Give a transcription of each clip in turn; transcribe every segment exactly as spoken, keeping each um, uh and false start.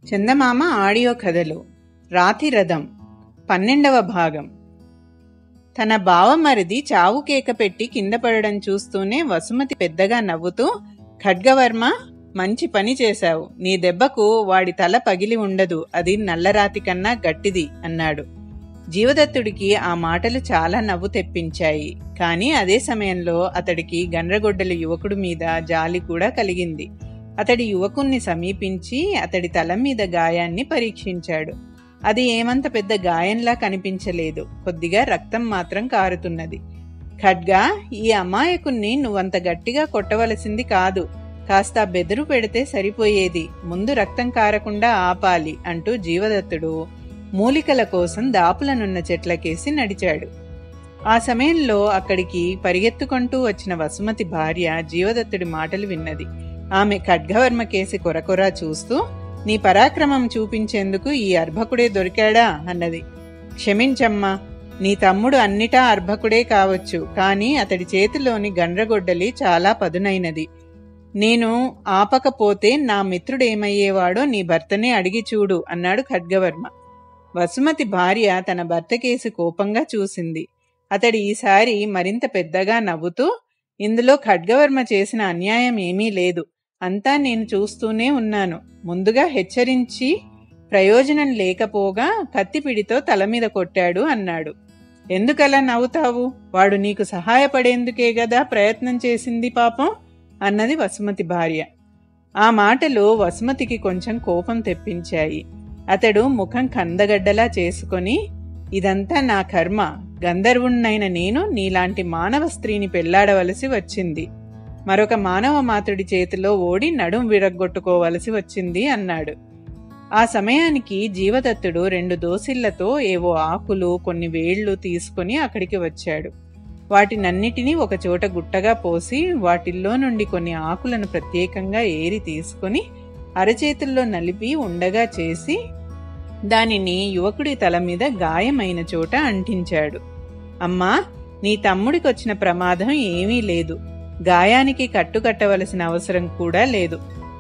చందమామ audio కథలు రాతిరథం పన్నెండవ భాగం. తన బావమరిది చావు కేక పెట్టి కింద పడడం చూస్తూనే వసుమతి పెద్దగా నవ్వుతూ, ఖడ్గవర్మ, మంచి పని చేశావు. నీ దెబ్బకు వాడి తల పగిలి ఉండదు, అది నల్లరాతి కన్నా గట్టిది అన్నాడు. జీవదత్తుడికి ఆ మాటలు చాలా నవ్వు తెప్పించాయి. కానీ అదే సమయంలో అతడికి గండ్రగొడ్డలి యువకుడి మీద జాలి కూడా కలిగింది. అతడి యువకుణ్ణి సమీపించి అతడి తల మీద గాయాన్ని పరీక్షించాడు. అది ఏమంత పెద్ద గాయంలా కనిపించలేదు, కొద్దిగా రక్తం మాత్రం కారుతున్నది. ఖడ్గా, ఈ అమాయకుణ్ణి నువ్వంత గట్టిగా కొట్టవలసింది కాదు, కాస్త బెదురు పెడితే సరిపోయేది, ముందు రక్తం కారకుండా ఆపాలి అంటూ జీవదత్తుడు మూలికల కోసం దాపులనున్న చెట్లకేసి నడిచాడు. ఆ సమయంలో అక్కడికి పరిగెత్తుకుంటూ వచ్చిన వసుమతి భార్య జీవదత్తుడి మాటలు విన్నది. ఆమె ఖడ్గవర్మ కేసి కొరకొరా చూస్తూ, నీ పరాక్రమం చూపించేందుకు ఈ అర్భకుడే దొరికాడా అన్నది. క్షమించమ్మా, నీ తమ్ముడు అన్నిటా అర్భకుడే కావచ్చు, కానీ అతడి చేతిలోని గండ్రగొడ్డలి చాలా పదునైనది. నేను ఆపకపోతే నా మిత్రుడేమయ్యేవాడో నీ భర్తనే అడిగి చూడు అన్నాడు ఖడ్గవర్మ. వసుమతి భార్య తన భర్త కేసి కోపంగా చూసింది. అతడి ఈసారి మరింత పెద్దగా నవ్వుతూ, ఇందులో ఖడ్గవర్మ చేసిన అన్యాయం ఏమీ లేదు, అంతా నేను చూస్తూనే ఉన్నాను. ముందుగా హెచ్చరించి ప్రయోజనం లేకపోగా కత్తిపిడితో తల మీద కొట్టాడు అన్నాడు. ఎందుకలా నవ్వుతావు? వాడు నీకు సహాయపడేందుకే గదా ప్రయత్నం చేసింది పాపం అన్నది వసుమతి భార్య. ఆ మాటలు వసుమతికి కొంచెం కోపం తెప్పించాయి. అతడు ముఖం కందగడ్డలా చేసుకొని, ఇదంతా నా కర్మ, గంధర్వుణ్ణైన నేను నీలాంటి మానవ స్త్రీని పెళ్లాడవలసి వచ్చింది, మరొక మానవ మాతృడి చేతిలో ఓడి నడుం విరగ్గొట్టుకోవలసి వచ్చింది అన్నాడు. ఆ సమయానికి జీవదత్తుడు రెండు దోసిళ్లతో ఏవో ఆకులు కొన్ని వేళ్లు తీసుకుని అక్కడికి వచ్చాడు. వాటినన్నిటినీ ఒకచోట గుట్టగా పోసి వాటిల్లో నుండి కొన్ని ఆకులను ప్రత్యేకంగా ఏరి తీసుకుని అరచేతుల్లో నలిపి ఉండగా చేసి దానిని యువకుడి తల మీద గాయమైన చోట అంటించాడు. అమ్మా, నీ తమ్ముడికొచ్చిన ప్రమాదం ఏమీ లేదు, గాయానికి కట్టుకట్టవలసిన అవసరం కూడా లేదు.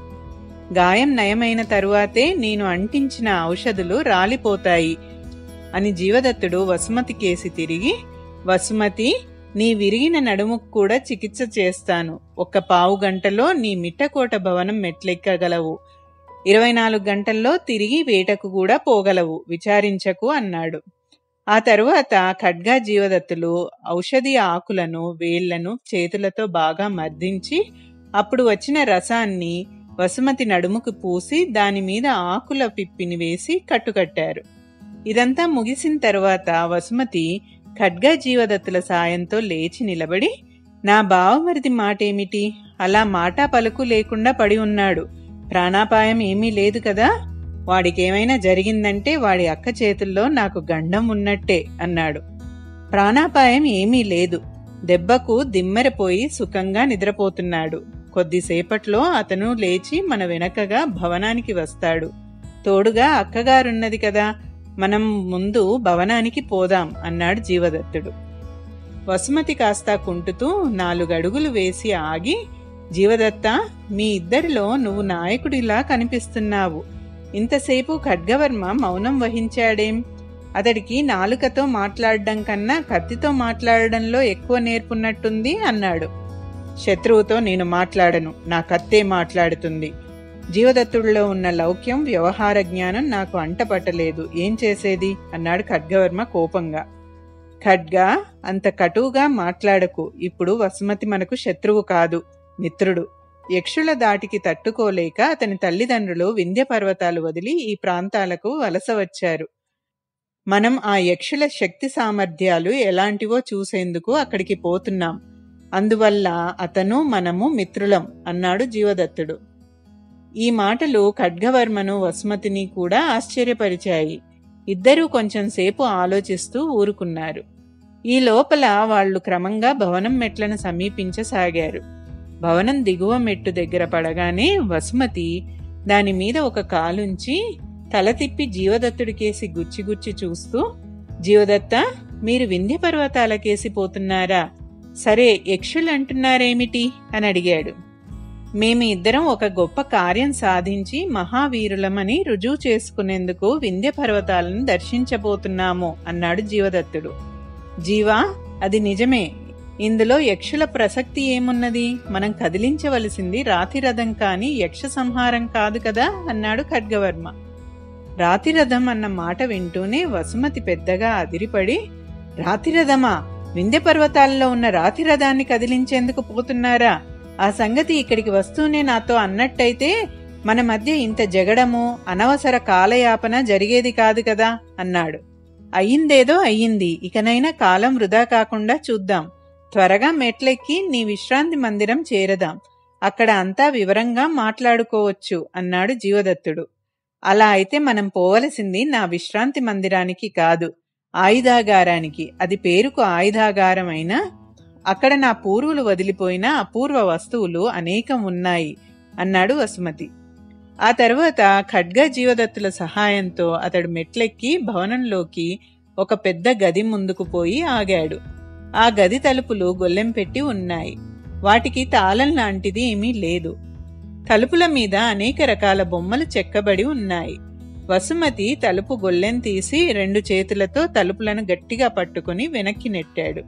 గాయం నయమైన తరువాతే నేను అంటించిన ఔషధులు రాలిపోతాయి అని జీవదత్తుడు వసుమతి కేసి తిరిగి, వసుమతి, నీ విరిగిన నడుముకు కూడా చికిత్స చేస్తాను. ఒక్క పావు గంటలో నీ మిట్టకోట భవనం మెట్లెక్కగలవు, ఇరవై నాలుగు గంటల్లో తిరిగి వేటకు కూడా పోగలవు, విచారించకు అన్నాడు. ఆ తరువాత ఖడ్గా జీవదత్తులు ఔషధి ఆకులను వేళ్లను చేతులతో బాగా మర్దించి అప్పుడు వచ్చిన రసాన్ని వసుమతి నడుముకు పూసి దానిమీద ఆకుల పిప్పిని వేసి కట్టుకట్టారు. ఇదంతా ముగిసిన తరువాత వసుమతి ఖడ్గా జీవదత్తుల సాయంతో లేచి నిలబడి, నా బావమరిది మాటేమిటి, అలా మాటా పలుకు లేకుండా పడి ఉన్నాడు, ప్రాణాపాయం ఏమీ లేదు కదా, వాడికేమైనా జరిగిందంటే వాడి అక్క చేతుల్లో నాకు గండం ఉన్నట్టే అన్నాడు. ప్రాణాపాయం ఏమీ లేదు, దెబ్బకు దిమ్మెరపోయి సుఖంగా నిద్రపోతున్నాడు. కొద్దిసేపట్లో అతను లేచి మన వెనకగా భవనానికి వస్తాడు. తోడుగా అక్కగారున్నది కదా, మనం ముందు భవనానికి పోదాం అన్నాడు జీవదత్తుడు. వసుమతి కాస్త కుంటుతూ నాలుగడుగులు వేసి ఆగి, జీవదత్త, మీ ఇద్దరిలో నువ్వు నాయకుడిలా కనిపిస్తున్నావు. ఇంతసేపు ఖడ్గవర్మ మౌనం వహించాడేం? అతడికి నాలుకతో మాట్లాడడం కన్నా కత్తితో మాట్లాడడంలో ఎక్కువ నేర్పున్నట్టుంది అన్నాడు. శత్రువుతో నేను మాట్లాడను, నా కత్తే మాట్లాడుతుంది. జీవదత్తుడిలో ఉన్న లౌక్యం వ్యవహార జ్ఞానం నాకు అంటపట్టలేదు, ఏం చేసేది అన్నాడు ఖడ్గవర్మ కోపంగా. ఖడ్గా, అంత కటువుగా మాట్లాడకు, ఇప్పుడు వసుమతి మనకు శత్రువు కాదు, మిత్రుడు. యక్షుల దాటికి తట్టుకోలేక అతని తల్లిదండ్రులు వింధ్య పర్వతాలు వదిలి ఈ ప్రాంతాలకు వలస వచ్చారు. మనం ఆ యక్షుల శక్తి సామర్థ్యాలు ఎలాంటివో చూసేందుకు అక్కడికి పోతున్నాం, అందువల్ల అతను మనము మిత్రులం అన్నాడు జీవదత్తుడు. ఈ మాటలు ఖడ్గవర్మను వసుమతిని కూడా ఆశ్చర్యపరిచాయి. ఇద్దరూ కొంచెం సేపు ఆలోచిస్తూ ఊరుకున్నారు. ఈ లోపల వాళ్లు క్రమంగా భవనం మెట్లను సమీపించసాగారు. భవనం దిగువ మెట్టు దగ్గర పడగానే వసుమతి దాని మీద ఒక కాలుంచి తల తిప్పి జీవదత్తుడికేసి గుచ్చిగుచ్చి చూస్తూ, జీవదత్త, మీరు వింధ్య పర్వతాలకేసి పోతున్నారా? సరే, యక్షులు అంటున్నారేమిటి అని అడిగాడు. మేము ఇద్దరం ఒక గొప్ప కార్యం సాధించి మహావీరులమని రుజువు చేసుకునేందుకు వింధ్య పర్వతాలను దర్శించబోతున్నాము అన్నాడు జీవదత్తుడు. జీవా, అది నిజమే. ఇందులో యక్షుల ప్రసక్తి ఏమున్నది? మనం కదిలించవలసింది రాతిరథం కాని యక్ష సంహారం కాదు కదా అన్నాడు ఖడ్గవర్మ. రాతిరథం అన్న మాట వింటూనే వసుమతి పెద్దగా అదిరిపడి, రాతిరథమా? వింధ్య పర్వతాల్లో ఉన్న రాతిరథాన్ని కదిలించేందుకు పోతున్నారా? ఆ సంగతి ఇక్కడికి వస్తూనే నాతో అన్నట్టయితే మన మధ్య ఇంత జగడము, అనవసర కాలయాపన జరిగేది కాదు కదా అన్నాడు. అయ్యిందేదో అయ్యింది, ఇకనైనా కాలం వృధా కాకుండా చూద్దాం. త్వరగా మెట్లెక్కి నీ విశ్రాంతి మందిరం చేరదాం. అక్కడ అంతా వివరంగా మాట్లాడుకోవచ్చు అన్నాడు జీవదత్తుడు. అలా అయితే మనం పోవలసింది నా విశ్రాంతి మందిరానికి కాదు, ఆయుధాగారానికి. అది పేరుకు ఆయుధాగారం అయినా అక్కడ నా పూర్వులు వదిలిపోయిన అపూర్వ వస్తువులు అనేకం ఉన్నాయి అన్నాడు వసుమతి. ఆ తర్వాత ఖడ్గ జీవదత్తుల సహాయంతో అతడు మెట్లెక్కి భవనంలోకి ఒక పెద్ద గది ముందుకు పోయి ఆగాడు. ఆ గది తలుపులు గొల్లెం పెట్టి ఉన్నాయి. వాటికి తాళం లాంటిది ఏమీ లేదు. తలుపుల మీద అనేక రకాల బొమ్మలు చెక్కబడి ఉన్నాయి. వసుమతి తలుపు గొల్లెం తీసి రెండు చేతులతో తలుపులను గట్టిగా పట్టుకుని వెనక్కి నెట్టాడు.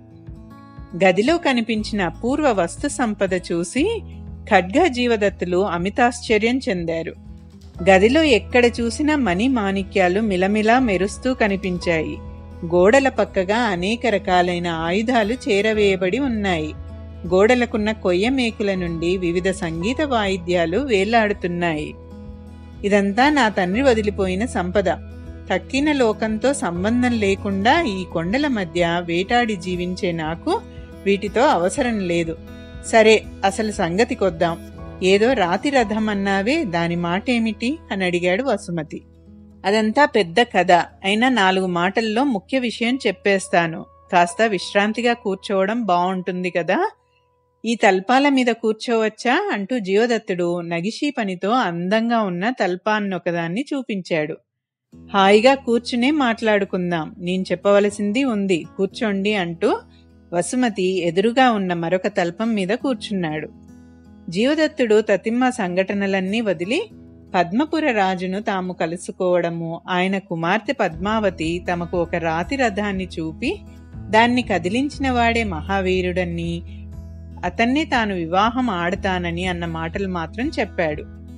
గదిలో కనిపించిన అపూర్వ వస్తు సంపద చూసి ఖడ్గ జీవదత్తులు అమితాశ్చర్యం చెందారు. గదిలో ఎక్కడ చూసినా మణి మాణిక్యాలు మిలమిలా మెరుస్తూ కనిపించాయి. గోడల పక్కగా అనేక రకాలైన ఆయుధాలు చేరవేయబడి ఉన్నాయి. గోడలకున్న కొయ్య మేకుల నుండి వివిధ సంగీత వాయిద్యాలు వేలాడుతున్నాయి. ఇదంతా నా తండ్రి వదిలిపోయిన సంపద. తక్కిన లోకంతో సంబంధం లేకుండా ఈ కొండల మధ్య వేటాడి జీవించే నాకు వీటితో అవసరం లేదు. సరే, అసలు సంగతికొద్దాం. ఏదో రాతి రథం అన్నావే, దాని మాటేమిటి అని అడిగాడు వసుమతి. అదంతా పెద్ద కథ అయినా నాలుగు మాటల్లో ముఖ్య విషయం చెప్పేస్తాను. కాస్త విశ్రాంతిగా కూర్చోవడం బావుంటుంది కదా. ఈ తల్పాల మీద కూర్చోవచ్చా అంటూ జీవదత్తుడు నగిషీ పనితో అందంగా ఉన్న తల్పాన్నొకదాన్ని చూపించాడు. హాయిగా కూర్చునే మాట్లాడుకుందాం, నేను చెప్పవలసింది ఉంది, కూర్చోండి అంటూ వసుమతి ఎదురుగా ఉన్న మరొక తల్పం మీద కూర్చున్నాడు. జీవదత్తుడు తతిమ్మ సంఘటనలన్నీ వదిలి పద్మపుర రాజును తాము కలుసుకోవడము, ఆయన కుమార్తె పద్మావతి తమకు ఒక రాతి రథాన్ని చూపి దాన్ని కదిలించిన వాడే మహావీరుడని, అతన్నే తాను వివాహం ఆడతానని అన్న మాటలు మాత్రం చెప్పాడు.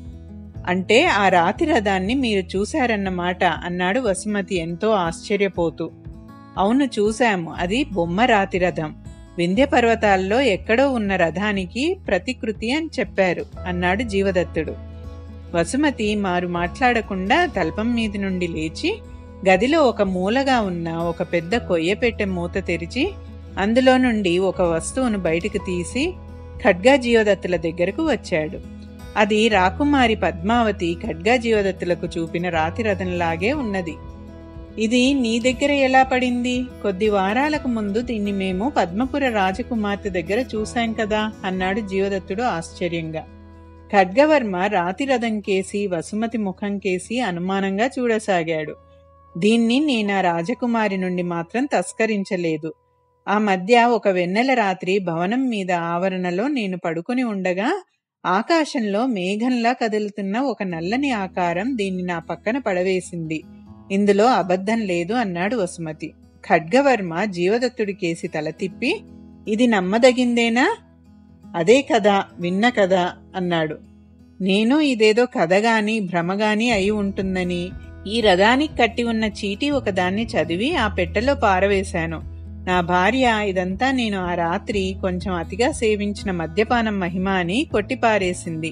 అంటే ఆ రాతి రథాన్ని మీరు చూశారన్నమాట అన్నాడు వసుమతి ఎంతో ఆశ్చర్యపోతూ. అవును, చూశాము. అది బొమ్మ రాతి రథం. వింధ్య పర్వతాల్లో ఎక్కడో ఉన్న రథానికి ప్రతికృతి అని చెప్పారు అన్నాడు జీవదత్తుడు. వసుమతి మారు మాట్లాడకుండా తల్పం మీది నుండి లేచి గదిలో ఒక మూలగా ఉన్న ఒక పెద్ద కొయ్యపెట్టె మూత తెరిచి అందులో నుండి ఒక వస్తువును బయటికి తీసి ఖడ్గ జీవదత్తుల దగ్గరకు వచ్చాడు. అది రాకుమారి పద్మావతి ఖడ్గ జీవదత్తులకు చూపిన రాతి రథంలాగే ఉన్నది. ఇది నీ దగ్గర ఎలా పడింది? కొద్ది వారాలకు ముందు దీన్ని మేము పద్మపుర రాజకుమార్తె దగ్గర చూశాం కదా అన్నాడు జీవదత్తుడు ఆశ్చర్యంగా. ఖడ్గవర్మ రాతి రథం కేసి వసుమతి ముఖం కేసి అనుమానంగా చూడసాగాడు. దీన్ని నేనా రాజకుమారి నుండి మాత్రం తస్కరించలేదు. ఆ మధ్య ఒక వెన్నెల రాత్రి భవనం మీద ఆవరణలో నేను పడుకుని ఉండగా ఆకాశంలో మేఘంలా కదులుతున్న ఒక నల్లని ఆకారం దీన్ని నా పక్కన పడవేసింది. ఇందులో అబద్ధం లేదు అన్నాడు వసుమతి. ఖడ్గవర్మ జీవదత్తుడి కేసి తల తిప్పి, ఇది నమ్మదగిందేనా? అదే కదా, విన్న కదా అన్నాడు. నేను ఇదేదో కథగాని భ్రమగాని అయి ఉంటుందని ఈ రథానికి కట్టి ఉన్న చీటీ ఒకదాన్ని చదివి ఆ పెట్టెలో పారవేశాను. నా భార్య ఇదంతా నేను ఆ రాత్రి కొంచెం అతిగా సేవించిన మద్యపానం మహిమ అని కొట్టిపారేసింది.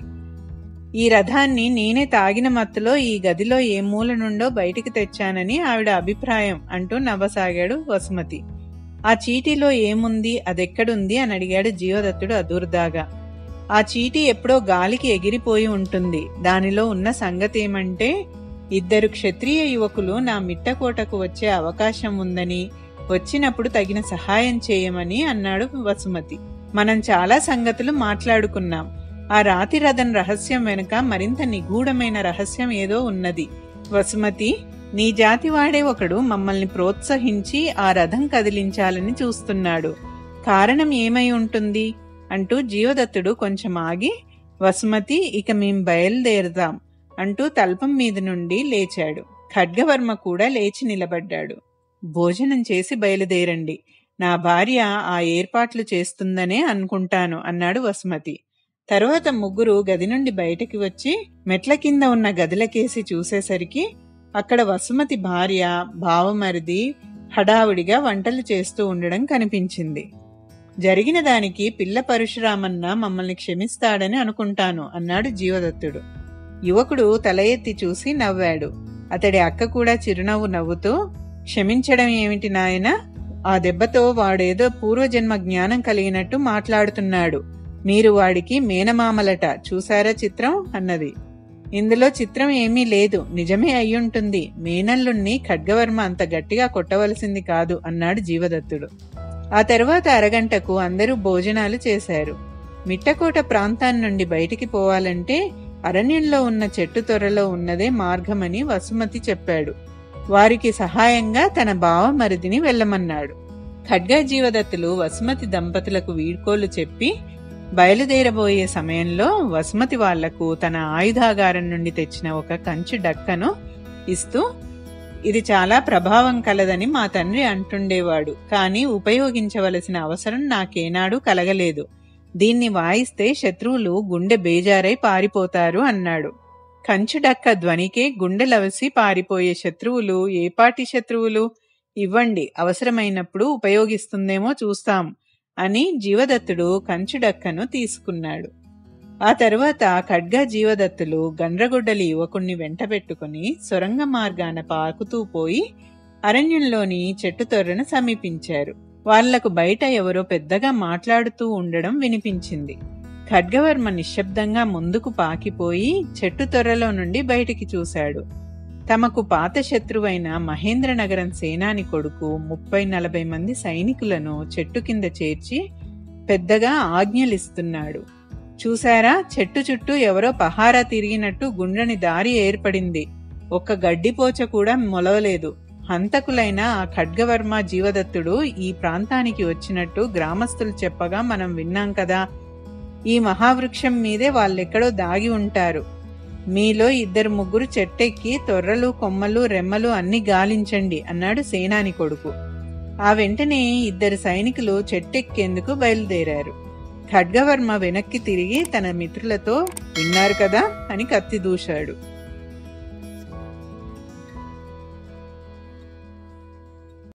ఈ రథాన్ని నేనే తాగిన మత్తులో ఈ గదిలో ఏ మూల నుండో బయటికి తెచ్చానని ఆవిడ అభిప్రాయం అంటూ నవ్వసాగాడు వసుమతి. ఆ చీటీలో ఏముంది, అదెక్కడుంది అని అడిగాడు జీవదత్తుడు అదుర్దాగా. ఆ చీటీ ఎప్పుడో గాలికి ఎగిరిపోయి ఉంటుంది. దానిలో ఉన్న సంగతేమంటే ఇద్దరు క్షత్రియ యువకులు నా మిట్టకోటకు వచ్చే అవకాశం ఉందని, వచ్చినప్పుడు తగిన సహాయం చేయమని అన్నాడు వసుమతి. మనం చాలా సంగతులు మాట్లాడుకున్నాం. ఆ రాతి రథం రహస్యం వెనుక మరింత నిగూఢమైన రహస్యం ఏదో ఉన్నది. వసుమతి, నీ జాతివాడే ఒకడు మమ్మల్ని ప్రోత్సహించి ఆ రథం కదిలించాలని చూస్తున్నాడు. కారణం ఏమై ఉంటుంది అంటూ జీవదత్తుడు కొంచెం ఆగి వసుమతి, ఇక మేం బయలుదేరదాం అంటూ తల్పం మీద నుండి లేచాడు. ఖడ్గవర్మ కూడా లేచి నిలబడ్డాడు. భోజనం చేసి బయలుదేరండి, నా భార్య ఆ ఏర్పాట్లు చేస్తుందనే అనుకుంటాను అన్నాడు వసుమతి. తరువాత ముగ్గురు గది నుండి బయటికి వచ్చి మెట్ల కింద ఉన్న గదిలకేసి చూసేసరికి అక్కడ వసుమతి భార్య, బావమరిది హడావుడిగా వంటలు చేస్తూ ఉండడం కనిపించింది. జరిగిన దానికి పిల్ల పరశురామన్న మమ్మల్ని క్షమిస్తాడని అనుకుంటాను అన్నాడు జీవదత్తుడు. యువకుడు తల ఎత్తి చూసి నవ్వాడు. అతడి అక్క కూడా చిరునవ్వు నవ్వుతూ, క్షమించడం ఏమిటి నాయన, ఆ దెబ్బతో వాడేదో పూర్వజన్మ జ్ఞానం కలిగినట్టు మాట్లాడుతున్నాడు. మీరు వాడికి మేనమామలట, చూసారా చిత్రం అన్నది. ఇందులో చిత్రం ఏమీ లేదు, నిజమే అయ్యుంటుంది. మేనల్లుణ్ణి ఖడ్గవర్మ అంత గట్టిగా కొట్టవలసింది కాదు అన్నాడు జీవదత్తుడు. ఆ తరువాత అరగంటకు అందరూ భోజనాలు చేశారు. మిట్టకోట ప్రాంతాన్ని నుండి బయటికి పోవాలంటే అరణ్యంలో ఉన్న చెట్టు తొర్రలో ఉన్నదే మార్గమని వసుమతి చెప్పాడు. వారికి సహాయంగా తన బావమరిదిని వెళ్ళమన్నాడు. ఖడ్గ జీవదత్తులు వసుమతి దంపతులకు వీడ్కోలు చెప్పి బయలుదేరబోయే సమయంలో వసుమతి వాళ్లకు తన ఆయుధాగారం నుండి తెచ్చిన ఒక కంచు డక్కను ఇస్తూ, ఇది చాలా ప్రభావం కలదని మా తండ్రి అంటుండేవాడు, కానీ ఉపయోగించవలసిన అవసరం నాకేనాడు కలగలేదు. దీన్ని వాయిస్తే శత్రువులు గుండె బేజారై పారిపోతారు అన్నాడు. కంచుడక్క ధ్వనికే గుండెలవసి పారిపోయే శత్రువులు ఏపాటి శత్రువులు? ఇవ్వండి, అవసరమైనప్పుడు ఉపయోగిస్తుందేమో చూస్తాం అని జీవదత్తుడు కంచుడక్కను తీసుకున్నాడు. ఆ తరువాత ఖడ్గ జీవదత్తులు గండ్రగొడ్డలి యువకుణ్ణి వెంటబెట్టుకుని సొరంగ మార్గాన పాకుతూ పోయి అరణ్యంలోని చెట్టు తొర్రను సమీపించారు. వాళ్లకు బయట ఎవరో పెద్దగా మాట్లాడుతూ ఉండడం వినిపించింది. ఖడ్గవర్మ నిశ్శబ్దంగా ముందుకు పాకిపోయి చెట్టు తొర్రలో నుండి బయటికి చూశాడు. తమకు పాత శత్రువైన మహేంద్రనగరం సేనాని కొడుకు ముప్పై నలభై మంది సైనికులను చెట్టు కింద చేర్చి పెద్దగా ఆజ్ఞలిస్తున్నాడు. చూశారా, చెట్టు చుట్టూ ఎవరో పహారా తిరిగినట్టు గుండ్రని దారి ఏర్పడింది. ఒక్క గడ్డిపోచ కూడా మొలవలేదు. హంతకులైన ఆ ఖడ్గవర్మ జీవదత్తుడు ఈ ప్రాంతానికి వచ్చినట్టు గ్రామస్తులు చెప్పగా మనం విన్నాం కదా. ఈ మహావృక్షం మీదే వాళ్ళెక్కడో దాగి ఉంటారు. మీలో ఇద్దరు ముగ్గురు చెట్టెక్కి తొర్రలు, కొమ్మలు, రెమ్మలు అన్ని గాలించండి అన్నాడు సేనాని కొడుకు. ఆ వెంటనే ఇద్దరు సైనికులు చెట్టెక్కేందుకు బయలుదేరారు. ఖడ్గవర్మ వెనక్కి తిరిగి తన మిత్రులతో, విన్నారు కదా అని కత్తి దూశాడు.